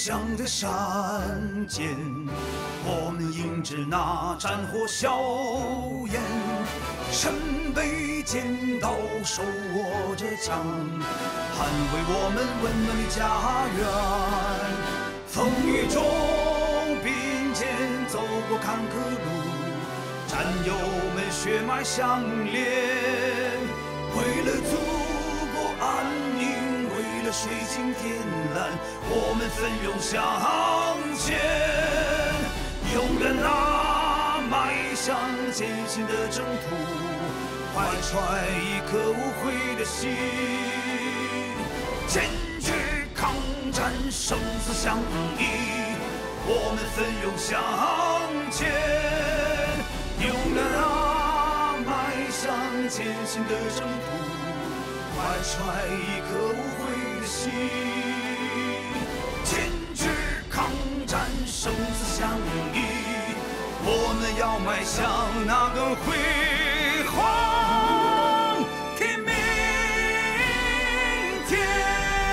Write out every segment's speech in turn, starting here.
响的山间，我们迎着那战火硝烟，身背尖刀，手握着枪，捍卫我们温暖的家园。风雨中并肩走过坎坷路，战友们血脉相连，为了祖国安宁，为了水清天蓝，我们奋勇向前，勇敢地迈向艰辛的征途，怀揣一颗无悔的心，坚决抗战，生死相依，我们奋勇向前，勇敢地迈向艰辛的征途，怀揣一颗无悔的心，坚决抗战，生死相依，我们要迈向那个辉煌的明天。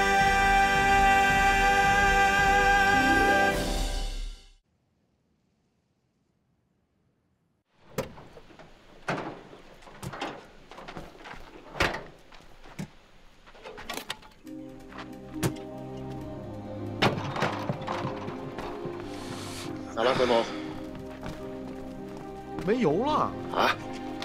咋了，回眸？ 没油了啊！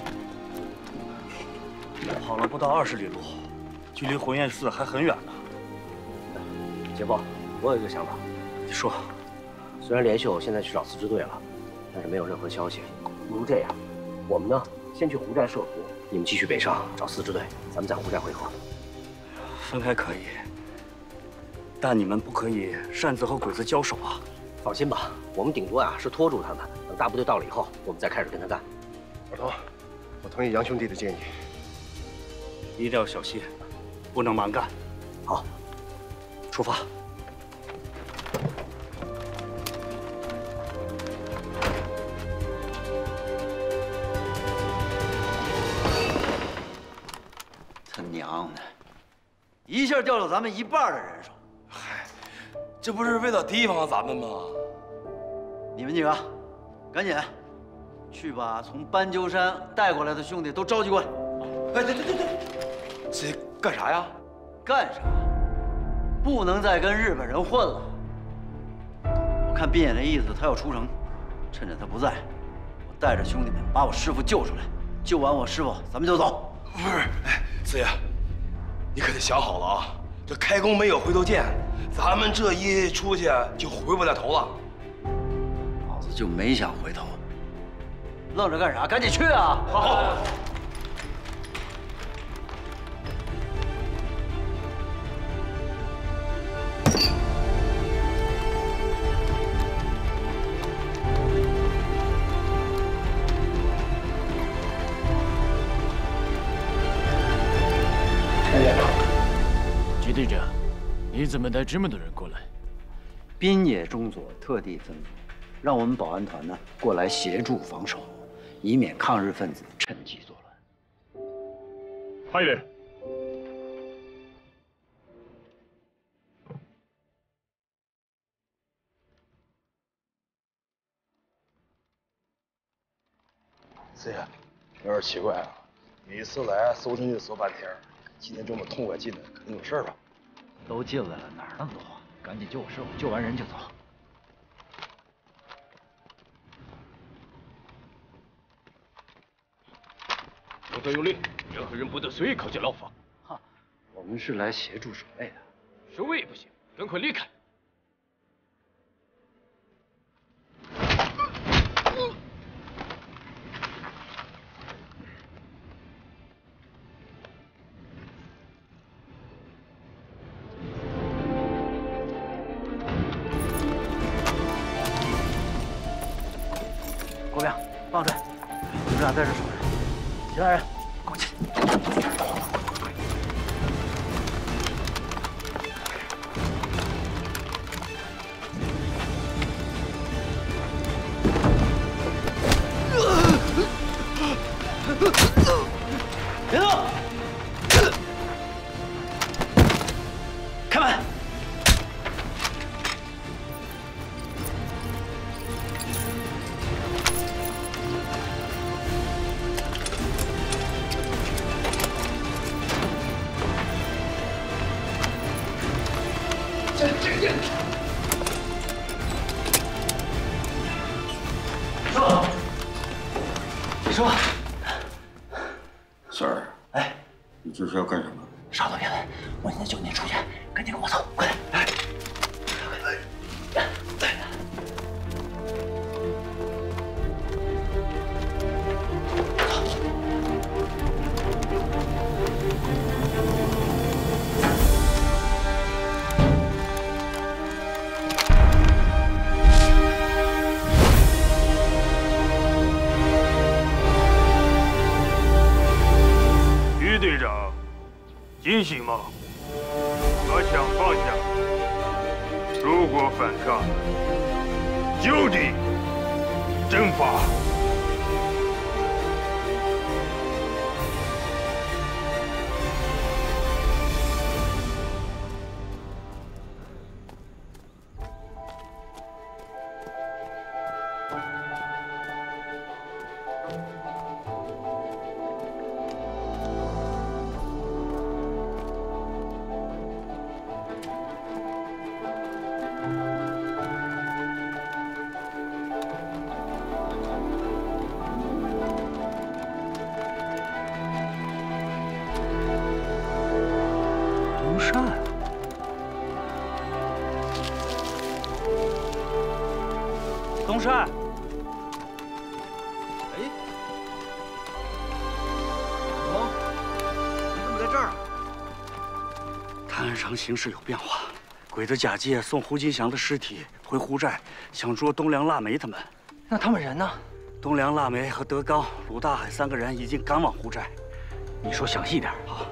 跑了不到20里路，距离浑验寺还很远呢。 姐夫，我有一个想法。 你说。 虽然连秀现在去找自治队了，但是没有任何消息。不如这样，我们呢先去湖寨设伏，你们继续北上找自治队，咱们在湖寨会合。 分开可以，但你们不可以擅自和鬼子交手啊！ 放心吧，我们顶多是拖住他们，等大部队到了以后，我们再开始跟他干。 老头，我同意杨兄弟的建议， 一定要小心，不能蛮干。 好，出发。 他娘的，一下调了咱们1半的人手。 嗨，这不是为了提防咱们吗？ 你们几个，赶紧去把从斑鸠山带过来的兄弟都召集过来。 哎，对，这干啥呀？ 干啥？不能再跟日本人混了。我看鬓野那意思，他要出城，趁着他不在，我带着兄弟们把我师傅救出来，救完我师傅，咱们就走。 不是，哎，四爷，你可得想好了啊！这开弓没有回头箭，咱们这一出去就回不来头了。 老子就没想回头，愣着干啥？赶紧去啊！ 好。 局队长，你怎么带这么多人过来？ 滨野中佐特地吩咐，让我们保安团呢过来协助防守，以免抗日分子趁机作乱。 派人。 四爷，有点奇怪啊，每次来搜进去搜半天，今天这么痛快进来，肯定有事吧？ 都进来了，哪儿那么多话？赶紧救我师傅，救完人就走。 我这有令，任何人不得随意靠近牢房。 哈，我们是来协助守卫的。 守卫不行，赶快离开。 国兵，放水，你们俩在这守着，其他人跟我去。别动！开门！ 你说， 三儿， 哎， 你这是要干什么？ 啥都别问，我现在就跟你出去，赶紧跟我走，快点！哎， 于队长，惊醒吗？把枪放下。如果反抗，就地正法。 东山， 哎，哦，你怎么在这儿？ 泰安城形势有变化，鬼子假借送胡金祥的尸体回胡寨，想捉东梁、腊梅他们。 那他们人呢？ 东梁、腊梅和德刚、鲁大海3个人已经赶往胡寨。 你说详细点。 好，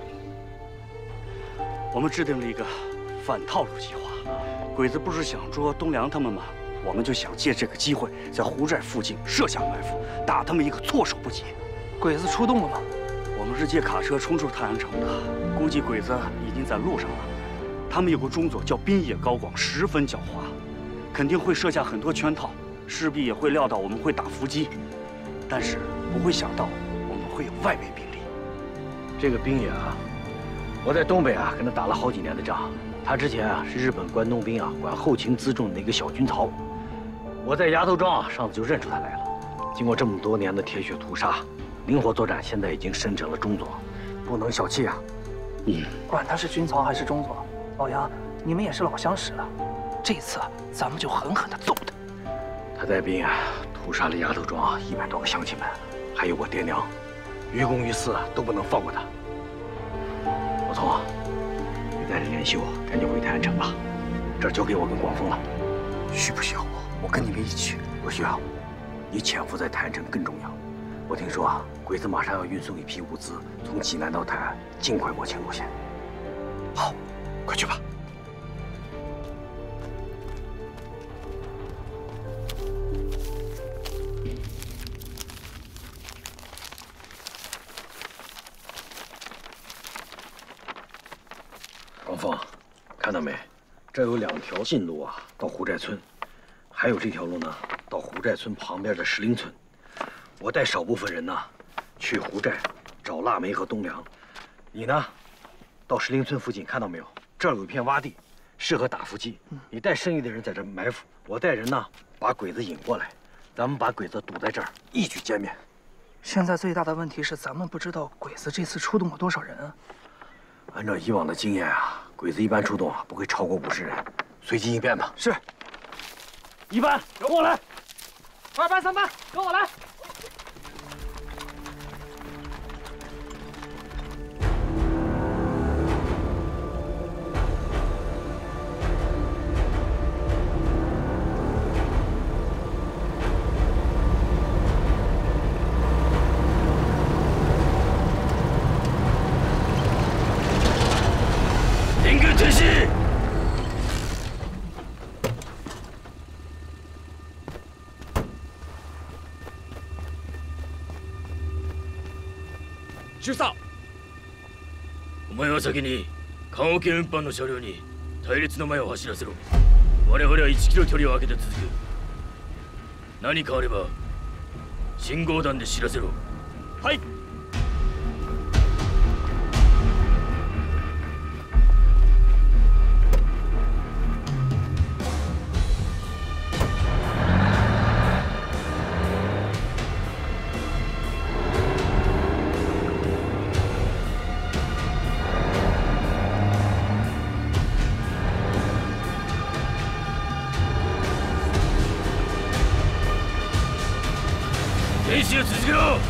我们制定了一个反套路计划。鬼子不是想捉东梁他们吗？我们就想借这个机会，在胡寨附近设下埋伏，打他们一个措手不及。 鬼子出动了吗？ 我们是借卡车冲出泰安城的，估计鬼子已经在路上了。他们有个中佐叫滨野高广，十分狡猾，肯定会设下很多圈套，势必也会料到我们会打伏击，但是不会想到我们会有外围兵力。 这个滨野啊，我在东北啊跟他打了好几年的仗。他之前啊是日本关东兵啊管后勤辎重的一个小军曹。我在崖头庄啊上次就认出他来了。经过这么多年的铁血屠杀，灵活作战，现在已经升成了中佐，不能小气啊。 管他是军曹还是中佐，老杨，你们也是老相识了。这次咱们就狠狠地揍他。 他带兵啊屠杀了崖头庄100多个乡亲们，还有我爹娘，于公于私都不能放过他。老丛，你带着连秀赶紧回泰安城吧，这儿交给我跟广丰了。 需不需要我跟你们一起去？ 不需要，你潜伏在泰安城更重要。我听说啊，鬼子马上要运送一批物资从济南到泰安，尽快摸清路线。 好，快去吧。 广丰，看到没？这有2条近路啊，到胡寨村，还有这条路呢，到胡寨村旁边的石林村。我带少部分人呢，去胡寨找腊梅和东梁。你呢，到石林村附近，看到没有？这儿有一片洼地，适合打伏击。你带剩余的人在这埋伏，我带人呢把鬼子引过来，咱们把鬼子堵在这儿，一举歼灭。 现在最大的问题是咱们不知道鬼子这次出动了多少人啊。 按照以往的经验啊，鬼子一般出动啊不会超过50人，随机应变吧。 是。 1班跟我来 ，2班、3班跟我来。 停格停息！ 中佐、 お前は先に棺桶運搬の車両に隊列の前を走らせろ。我々は1キロ距離を空けて続く。何かあれば信号弾で知らせろ。 はい。 練習を続けろ。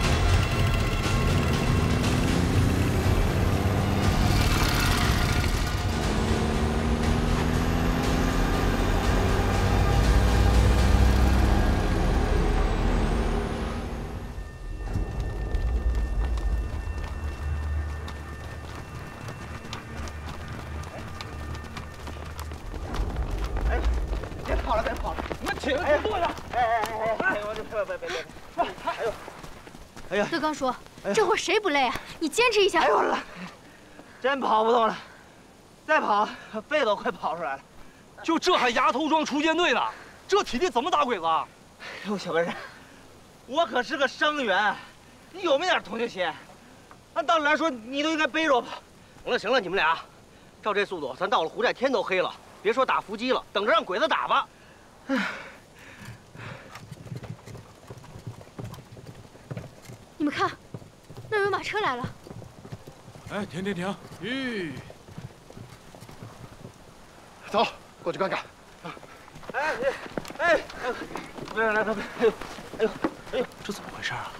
德刚叔，这会儿谁不累啊？你坚持一下。 哎呦了，真跑不动了，再跑肺都快跑出来了。 就这还牙头庄出舰队呢？这体力怎么打鬼子啊？ 哎呦，小跟人，我可是个伤员，你有没点同情心？按道理来说，你都应该背着我跑。行了行了，你们俩，照这速度，咱到了湖寨天都黑了，别说打伏击了，等着让鬼子打吧。 你们看，那儿有马车来了。 哎，停！吁， 走，过去看看。 来，哎呦， 这怎么回事啊？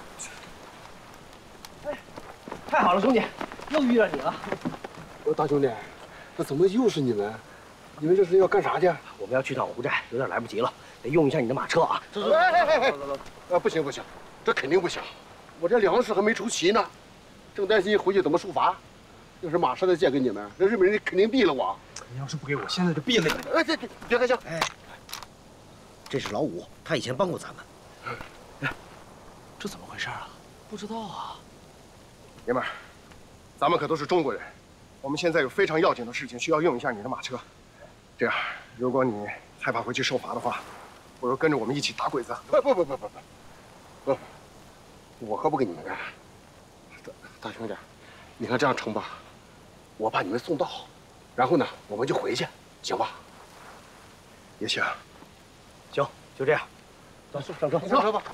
太好了，兄弟，又遇到你了。 大兄弟，那怎么又是你们？你们这是要干啥去？ 我们要去趟湖寨，有点来不及了，得用一下你的马车啊。 走，不行，这肯定不行。我这粮食还没筹齐呢，正担心回去怎么处罚。要是马车再借给你们，那日本人肯定毙了我。 你要是不给我，现在就毙了你！ 哎，别开枪！ 哎，这是老五，他以前帮过咱们。 这怎么回事啊？不知道啊。 爷们儿，咱们可都是中国人，我们现在有非常要紧的事情需要用一下你的马车。这样，如果你害怕回去受罚的话，不如跟着我们一起打鬼子。不，我可不跟你们干。大兄弟，你看这样成吧？我把你们送到，然后呢，我们就回去，行吧？也行。 行，就这样。走，上车， 上车吧。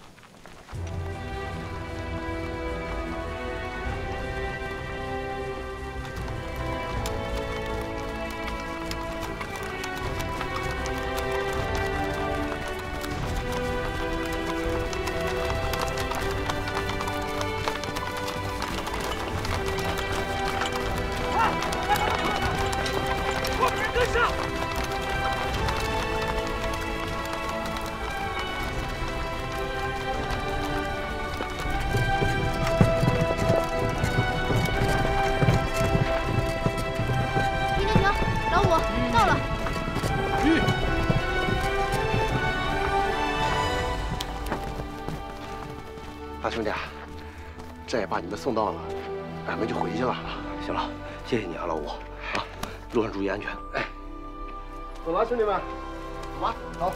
大兄弟，这也把你们送到了，俺们就回去了。 行了，谢谢你啊，老五。啊，路上注意安全。 哎，走了，兄弟们，走吧，走。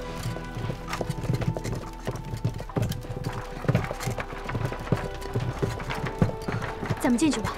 咱们进去吧。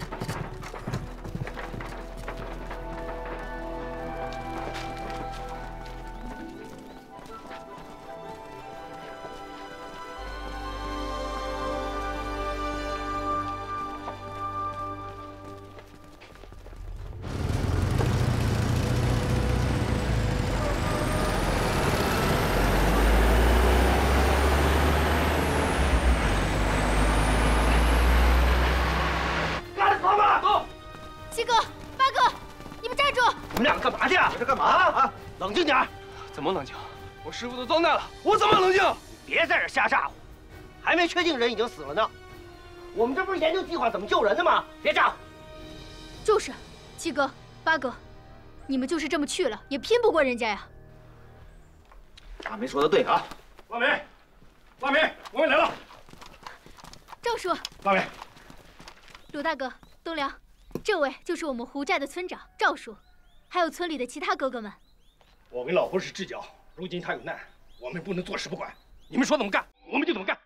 冷静点！ 怎么冷静？我师傅都遭难了，我怎么冷静？ 别在这瞎咋呼，还没确定人已经死了呢。我们这不是研究计划怎么救人的吗？别咋呼！ 就是，七哥、八哥，你们就是这么去了，也拼不过人家呀。 大梅说的对啊！ 腊梅，我们来了。 赵叔， 腊梅， 鲁大哥、东良，这位就是我们湖寨的村长赵叔，还有村里的其他哥哥们。 我跟老婆是至交，如今他有难，我们不能坐视不管。你们说怎么干，我们就怎么干。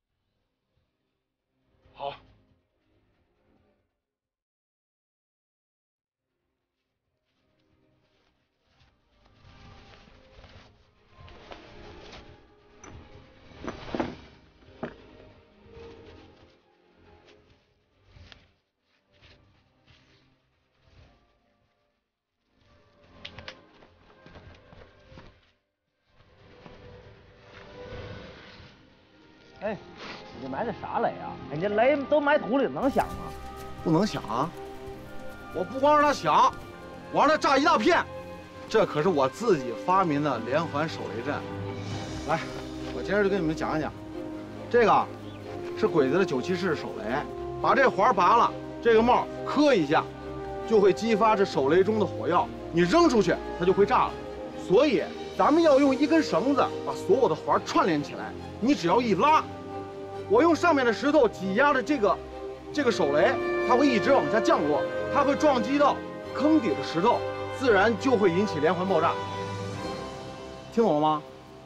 好。 哎，你这埋的啥雷啊？哎，你这雷都埋土里，能响吗？ 不能响啊！我不光让它响，我让它炸一大片。这可是我自己发明的连环手雷阵。来，我接着就给你们讲一讲。这个是鬼子的974式手雷，把这环拔了，这个帽磕一下，就会激发这手雷中的火药，你扔出去它就会炸了。所以咱们要用一根绳子把所有的环串联起来，你只要一拉，我用上面的石头挤压着这个手雷，它会一直往下降落，它会撞击到坑底的石头，自然就会引起连环爆炸。听懂了吗？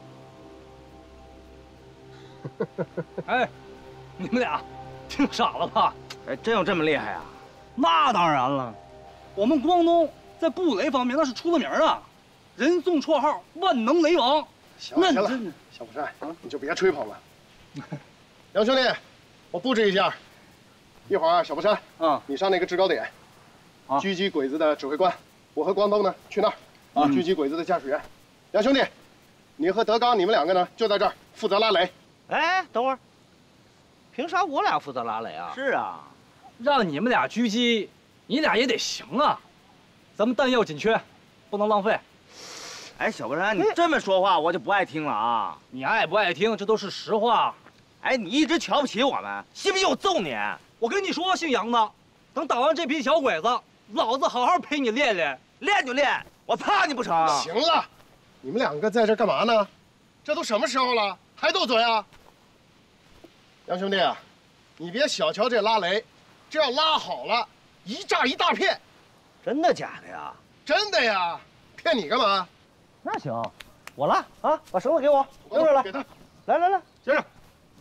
哎，你们俩听傻了吧？ 哎，真有这么厉害啊？ 那当然了，我们广东在布雷方面那是出了名啊，人送绰号“万能雷王”。 行了，小火山，你就别吹捧了。杨兄弟，我布置一下，一会儿啊，小波山，你上那个制高点，狙击鬼子的指挥官，我和光东呢去那儿，狙击鬼子的驾驶员。杨兄弟，你和德刚，你们两个呢就在这儿负责拉雷。 哎，等会儿，凭啥我俩负责拉雷啊？ 是啊，让你们俩狙击，你俩也得行啊，咱们弹药紧缺，不能浪费。 哎，小波山，你这么说话我就不爱听了啊！ 你爱不爱听，这都是实话。 哎，你一直瞧不起我们，信不信我揍你？ 我跟你说，姓杨的，等打完这批小鬼子，老子好好陪你练练， 练就练，我怕你不成？ 行了，你们两个在这干嘛呢？这都什么时候了，还斗嘴啊？杨兄弟啊，你别小瞧这拉雷，这要拉好了，一炸一大片。 真的假的呀？ 真的呀，骗你干嘛？ 那行，我拉啊，把绳子给我，扔上来。 给他， 来， 接着。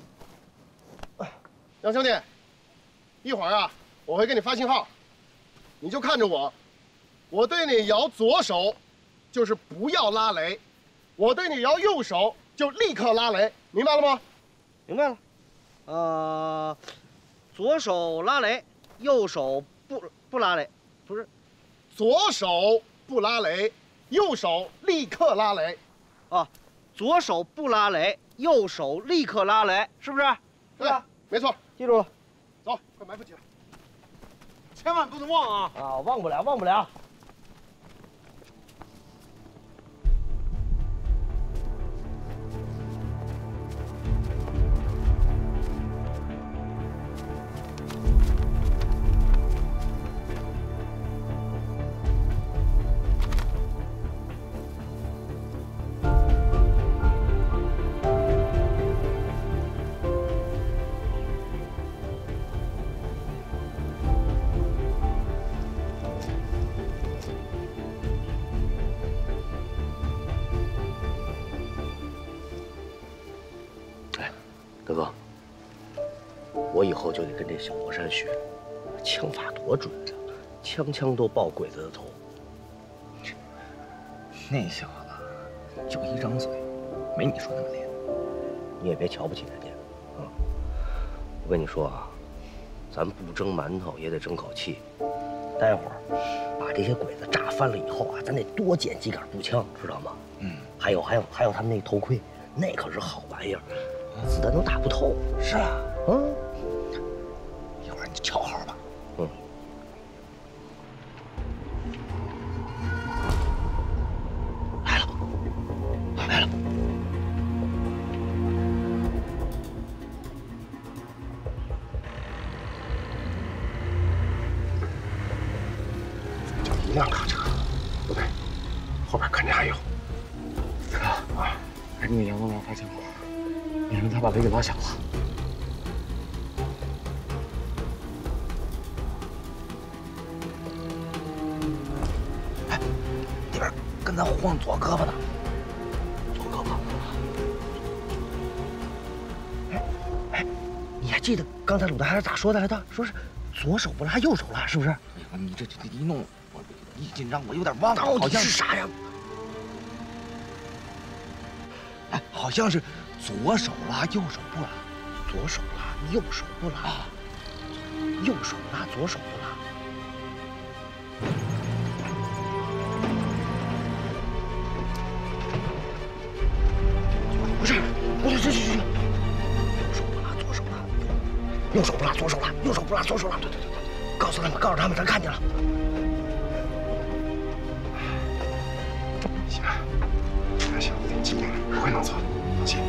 杨兄弟，一会儿啊，我会给你发信号，你就看着我，我对你摇左手，就是不要拉雷；我对你摇右手，就立刻拉雷，明白了吗？ 明白了。左手拉雷，右手不拉雷，不是， 左手不拉雷，右手立刻拉雷。 啊，左手不拉雷，右手立刻拉雷，是不是？ 对，没错。 记住了， 走，快埋伏起来， 千万不能忘啊！ 啊，忘不了。 德哥，我以后就得跟这小火山学，枪法多准啊，枪枪都爆鬼子的头。 那小子就一张嘴，没你说那么厉害。 你也别瞧不起人家啊！我跟你说啊，咱不蒸馒头也得争口气。待会儿把这些鬼子炸翻了以后啊，咱得多捡几杆步枪，知道吗？还有他们那头盔，那可是好玩意儿。子弹都打不透。 是啊， 一会儿你就瞧好吧。来了。 就一辆卡车，不对，后边肯定还有。 哥啊，赶紧给杨东良发信号。你让他把雷给拉小了。哎，那边跟咱晃左胳膊呢。 左胳膊。哎，你还记得刚才鲁大还是咋说的来着？说是左手不拉，右手拉，是不是？ 哎呀，你这一弄，我一紧张，我有点忘了。 到底是啥呀？ 哎，好像是。左手拉，右手不拉； 左手拉，右手不拉；右手拉，左手不拉。不是，这，右手右手不拉左手拉，右手不拉左手拉。对，告诉他们，咱看见了。 行，这小子挺机灵，不会弄错的，放心。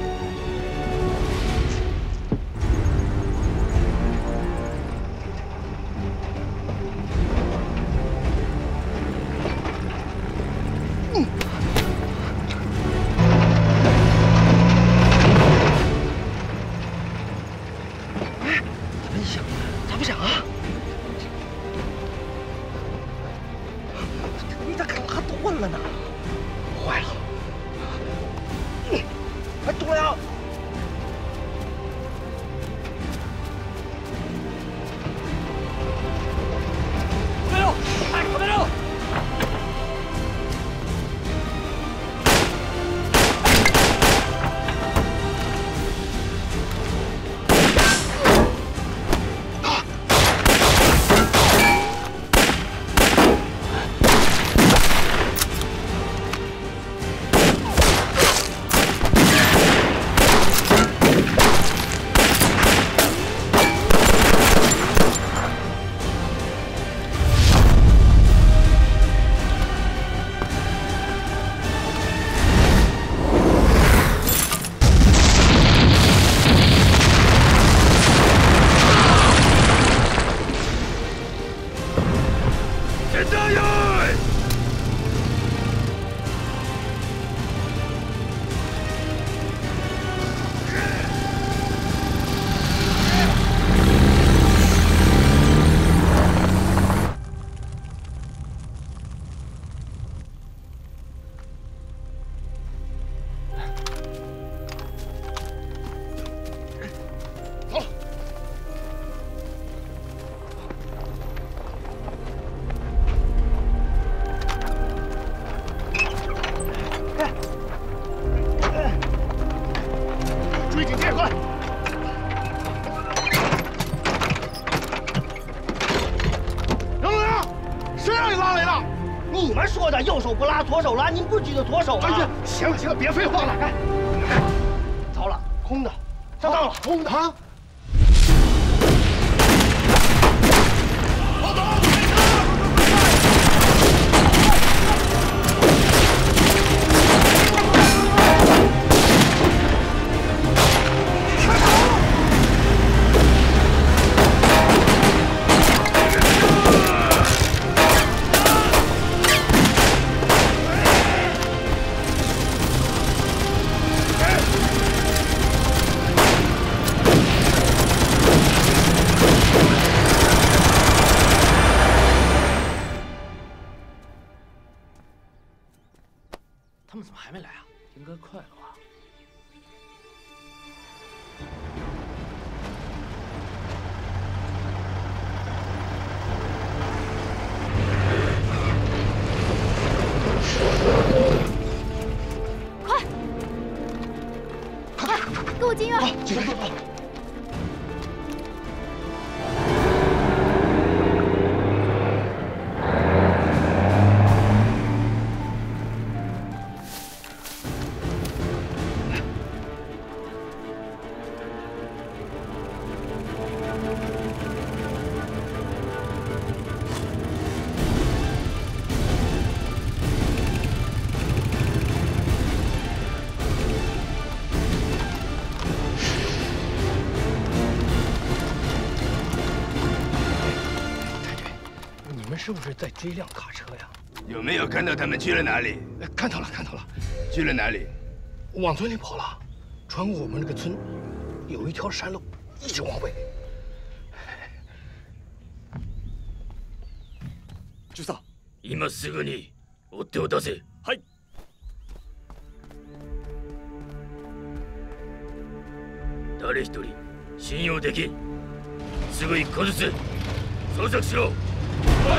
右手不拉，左手拉，您不举的左手吗？ 哎呀，行了，别废话了。 来，糟了，空的，上当了， 空的啊！ 他们怎么还没来啊？应该快了吧？ 快，跟我进院。 进院。 是不是在追辆卡车呀？ 有没有看到他们去了哪里？ 看到了。 去了哪里？ 往村里跑了，穿过我们这个村，有一条山路，一直往北。 中佐、今すぐに追っ手を出せ。はい。誰一人信用できん。すぐ一個ずつ捜索しろ。はい。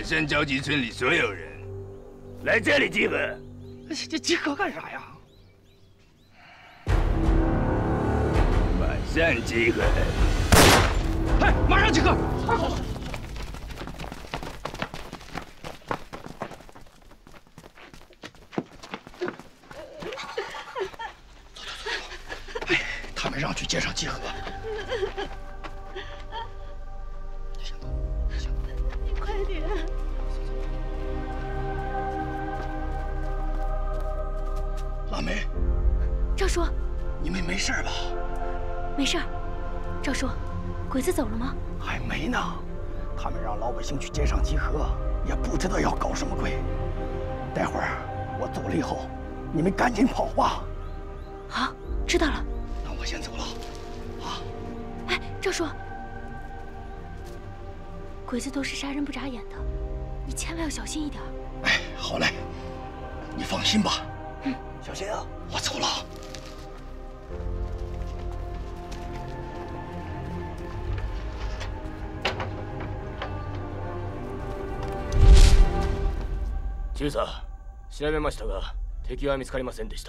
上召集村里所有人，来这里集合。 这集合干啥呀？ 马上集合！ 哎，马上集合！ 哎，他们让去街上集合。 你快点！ 腊梅， 赵叔， 你们没事吧？ 没事儿。赵叔，鬼子走了吗？ 还没呢，他们让老百姓去街上集合，也不知道要搞什么鬼。待会儿我走了以后，你们赶紧跑吧。 好，知道了。 那我先走了。啊！ 哎，赵叔，鬼子都是杀人不眨眼的，你千万要小心一点。 哎，好嘞，你放心吧。 嗯， 小心啊！我走了。 中佐、調べましたが敵は見つかりませんでした。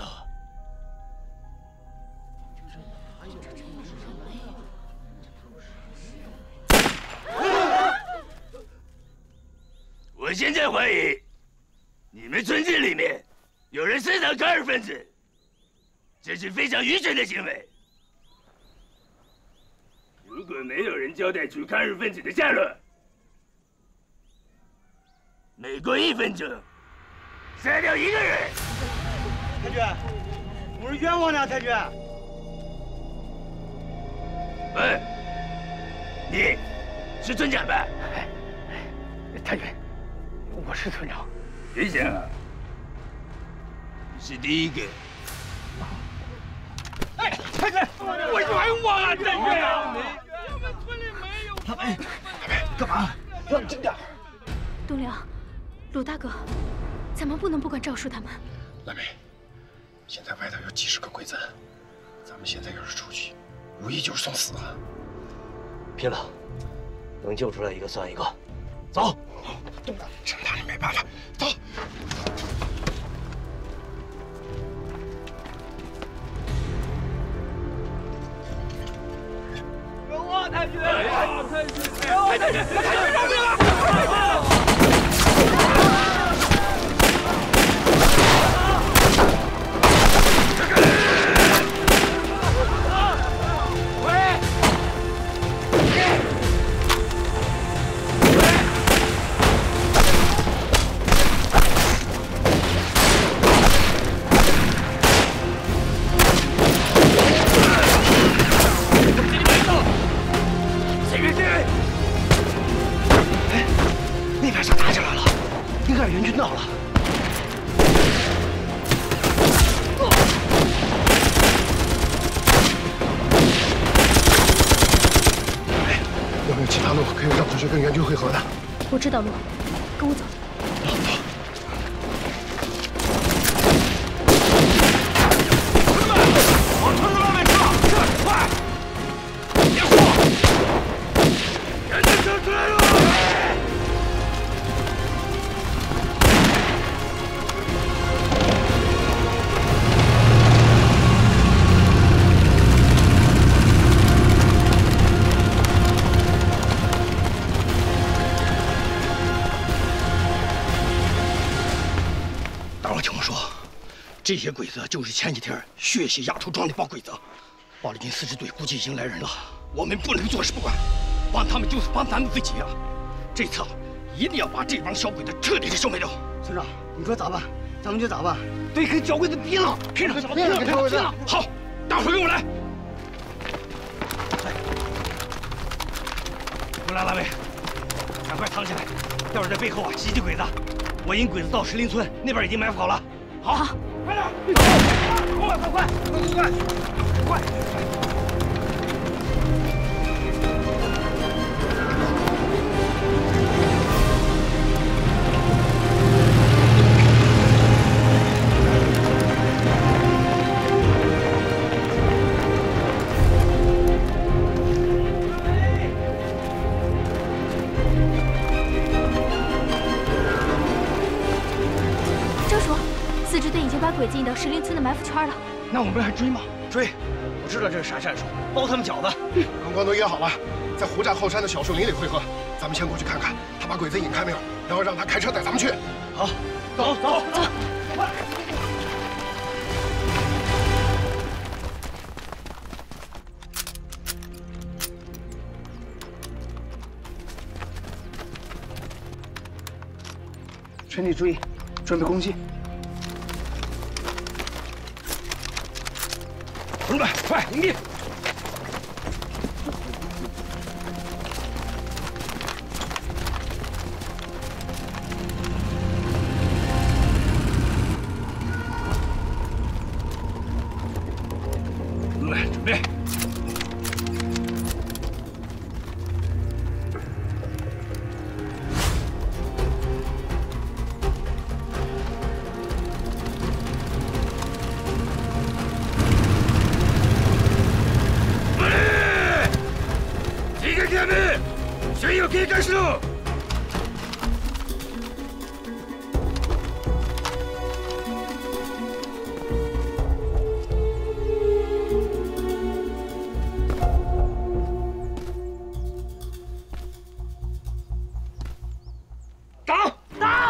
我现在怀疑，你们村子里面有人私藏抗日分子，这是非常愚蠢的行为。如果没有人交代出抗日分子的下落，每过1分钟杀掉1个人。 太君，我是冤枉的，太君。 喂，你是村长吧？ 太君，我是村长。 别想啊，你是第一个。 哎，太君，我冤枉啊，太君！我们村里没有。 腊梅，干嘛？让你轻点。 东辽，鲁大哥，咱们不能不管赵叔他们。 腊梅，现在外头有几十个鬼子，咱们现在要是出去，无疑就是送死啊！ 拼了，能救出来一个算一个。走， 东辽，这拿你没办法，走。 有啊，太君！太君！ 太君！ 饶命啊！ 那边啥打起来了？应该是援军到了。 有没有其他路可以让同学跟援军会合的？ 我知道路，跟我走。 往村子外面撤！撤！快！别慌！人家撤出来了！ 大伙听我说，这些鬼子就是前几天血洗丫头庄的暴鬼子。暴力军4支队估计已经来人了，我们不能坐视不管，帮他们就是帮咱们自己啊！这次一定要把这帮小鬼子彻底的消灭掉。 村长，你说咋办？咱们就咋办？得跟小鬼子拼了！ 拼了！拼了！拼了！好，大伙跟我来。 过来，腊梅，赶快藏起来，待会儿在背后啊袭击鬼子。我引鬼子到石林村那边已经埋伏好了。好，快点！快！ 已经把鬼子引到石林村的埋伏圈了。 那我们还追吗？ 追！我知道这是啥战术，包他们饺子。跟光头约好了，在胡寨后山的小树林里汇合。咱们先过去看看他把鬼子引开没有，然后让他开车带咱们去。 好， 走走走，快！ 全体注意，准备攻击！ 同志们，快迎敌！同志们，准备！ 全員を警戒しろ！打！打！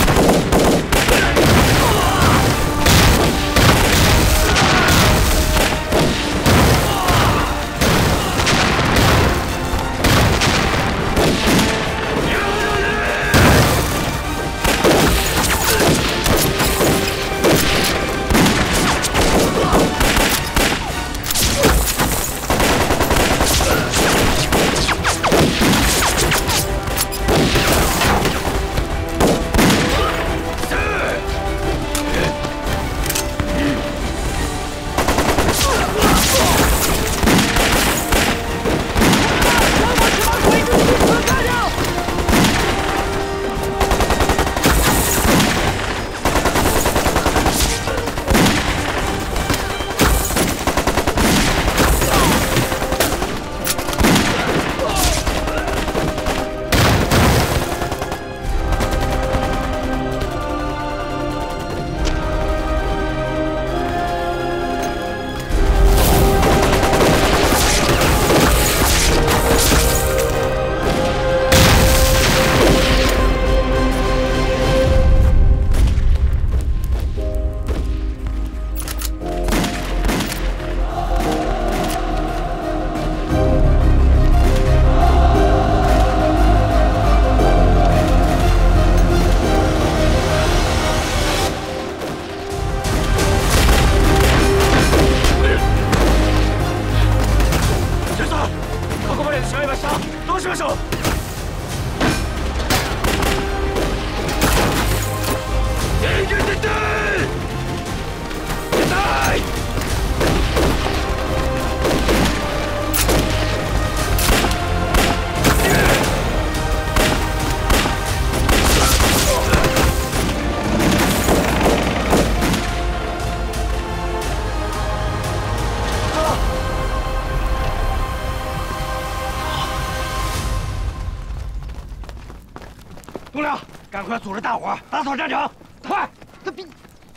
栋梁，赶快组织大伙打扫战场，快！他逼！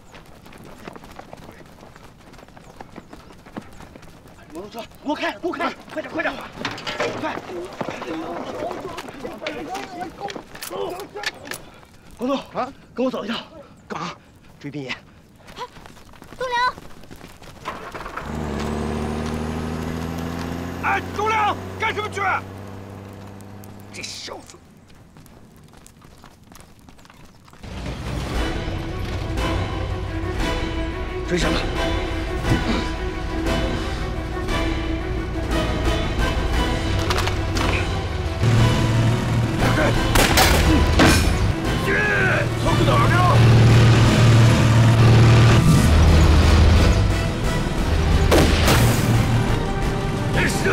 摩托车，给我开，给我开！快点，快点！快！光头啊，跟我走一趟，干嘛？追兵野。 栋梁！ 哎，栋梁，干什么去？这小子！ 追上他！ 速度上！开始！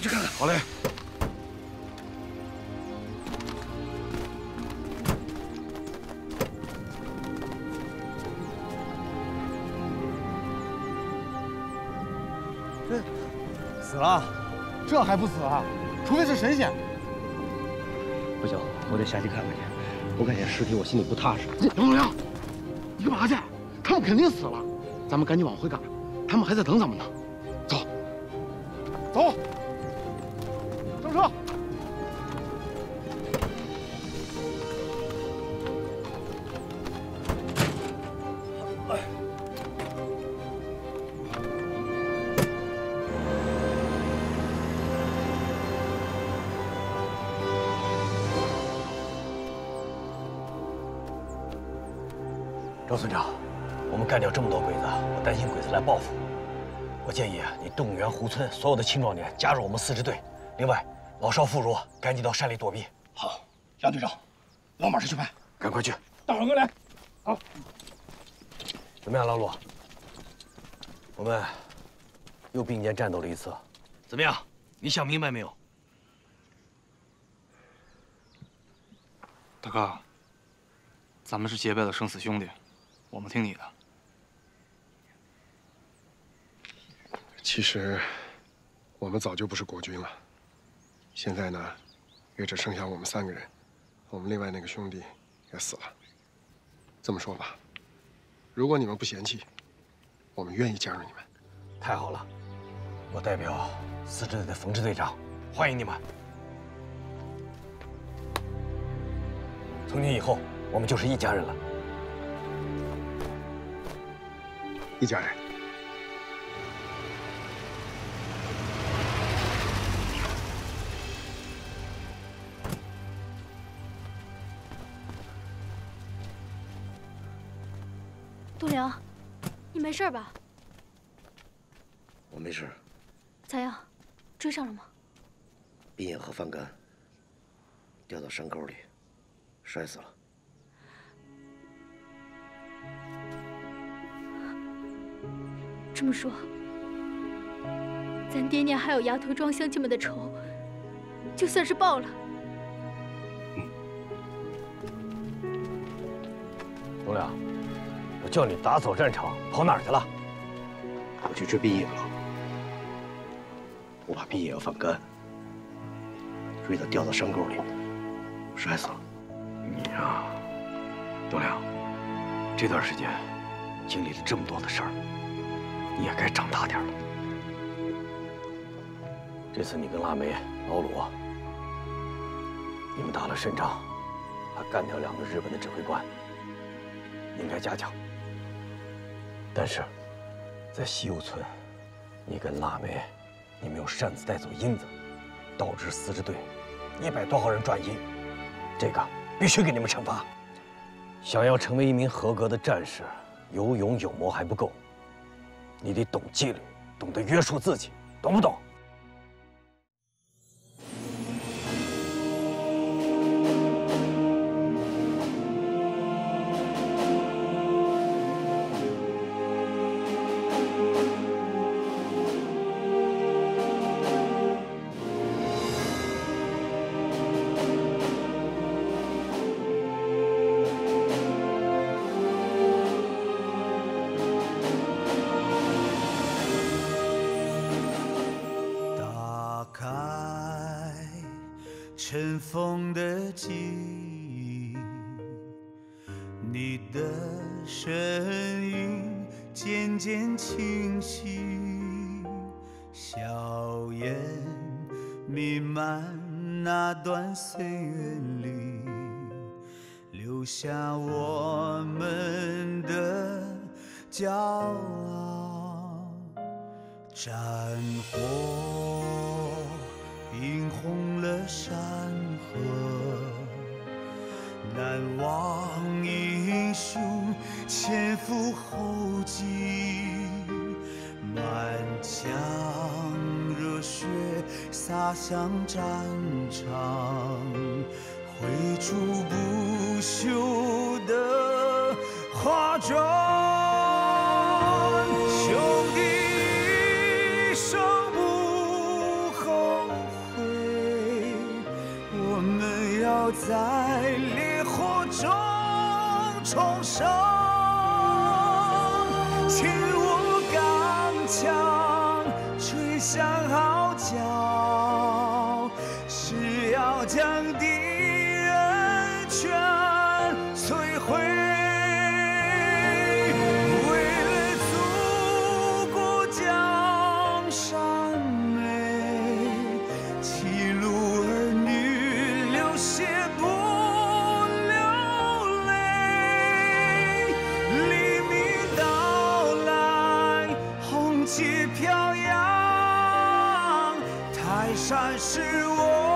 去看看。 好嘞。死了？这还不死啊？除非是神仙。 不行，我得下去看看去。不看见尸体，我心里不踏实。 杨东良，你干嘛去？他们肯定死了，咱们赶紧往回赶，他们还在等咱们呢。走，走，上车。 周村长，我们干掉这么多鬼子，我担心鬼子来报复。我建议你动员湖村所有的青壮年加入我们4支队，另外老少妇孺赶紧到山里躲避。 好，杨队长，我马上去办。 赶快去！ 大伙跟来。好。 怎么样，老鲁？我们又并肩战斗了一次，怎么样？你想明白没有？ 大哥，咱们是结拜的生死兄弟，我们听你的。 其实，我们早就不是国军了。现在呢，也只剩下我们3个人，我们另外那个兄弟也死了。这么说吧，如果你们不嫌弃，我们愿意加入你们。 太好了，我代表4支队的冯支队长欢迎你们。从今以后，我们就是一家人了。 一家人。 栋梁，你没事吧？ 我没事。 咋样？追上了吗？ 滨野和范干掉到山沟里，摔死了。 这么说，咱爹娘还有崖头庄乡亲们的仇，就算是报了。 董亮，我叫你打扫战场，跑哪儿去了？ 我去追滨野了。我把滨野和范干追到掉到山沟里，摔死了。 你呀，董亮，这段时间经历了这么多的事儿，你也该长大点了。这次你跟腊梅、老鲁，你们打了胜仗，还干掉2个日本的指挥官，应该嘉奖。但是，在西游村，你跟腊梅，你们用擅自带走银子，导致4支队100多号人转移，这个必须给你们惩罚。想要成为一名合格的战士，有勇有谋还不够，你得懂纪律，懂得约束自己，懂不懂？ 尘封的记忆，你的身影渐渐清晰，硝烟弥漫那段岁月里，留下我们的骄傲。战火映红了山河，难忘英雄前赴后继，满腔热血洒向战场，挥出不朽的华章。兄弟一生不后， 在烈火中重生。请我刚强，吹响号角，是要将敌人全摧毁。为了祖国江山美，七路儿女流血不流泪。黎明到来，红旗飘扬，泰山是我